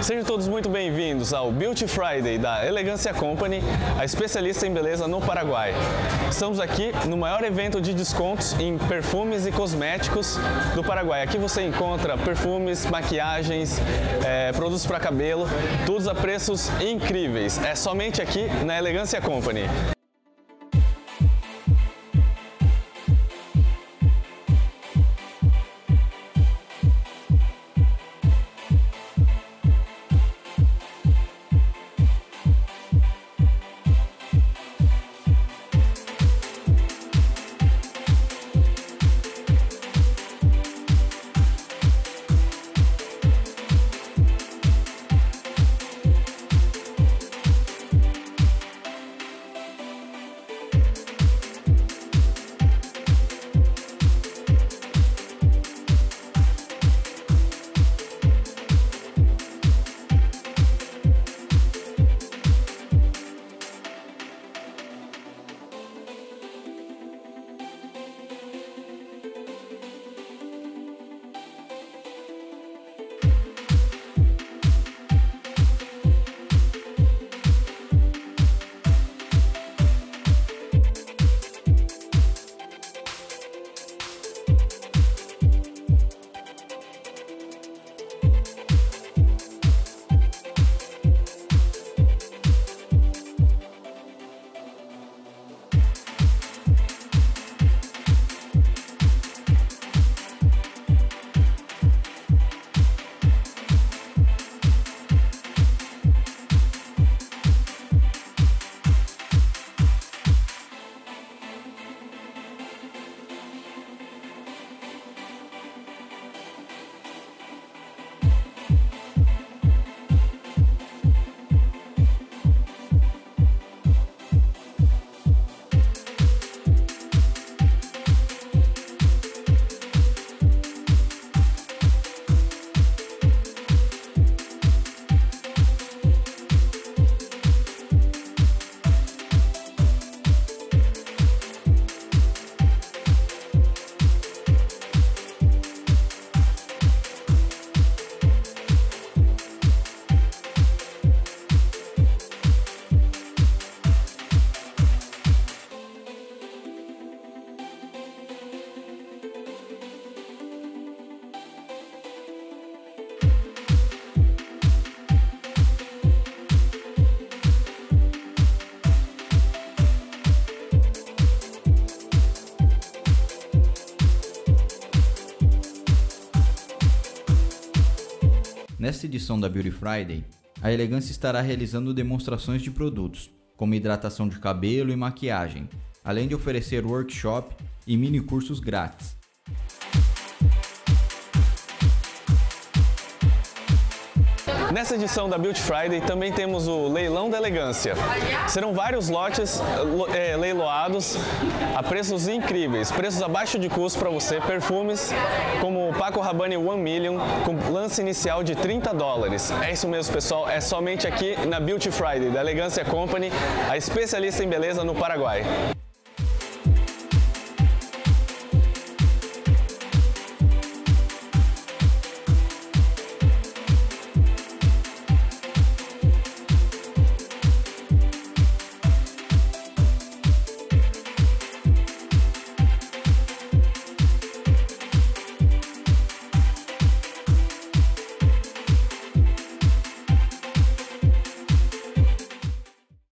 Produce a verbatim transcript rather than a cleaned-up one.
Sejam todos muito bem-vindos ao Beauty Friday da Elegância Company, a especialista em beleza no Paraguai. Estamos aqui no maior evento de descontos em perfumes e cosméticos do Paraguai. Aqui você encontra perfumes, maquiagens, é, produtos para cabelo, todos a preços incríveis. É somente aqui na Elegância Company. Nesta edição da Beauty Friday, a Elegância estará realizando demonstrações de produtos, como hidratação de cabelo e maquiagem, além de oferecer workshop e mini cursos grátis. Nessa edição da Beauty Friday também temos o leilão da Elegância. Serão vários lotes é, leiloados a preços incríveis, preços abaixo de custo para você, perfumes como o Paco Rabanne One Million com lance inicial de trinta dólares. É isso mesmo, pessoal, é somente aqui na Beauty Friday da Elegância Company, a especialista em beleza no Paraguai.